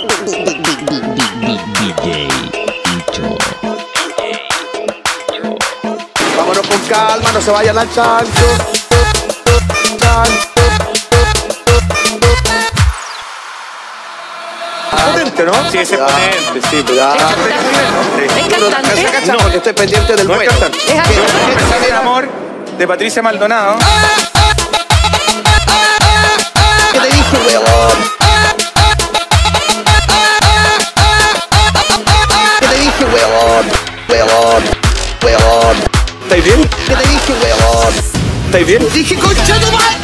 Vámonos con calma, no se vayan al chancho. Potente, ¿no? Sí, ese es potente, sí. ¿Es cantante? No, porque estoy pendiente del No es vuelo. cantante. ¿Es actor? Empezar el amor de Patricia Maldonado. ¿Qué te dije, huevón? ¿Qué te dije, huevón? Huevón. ¿Estáis bien? ¿Qué te dije, huevón? ¿Estáis bien? Dije, concha tu madre.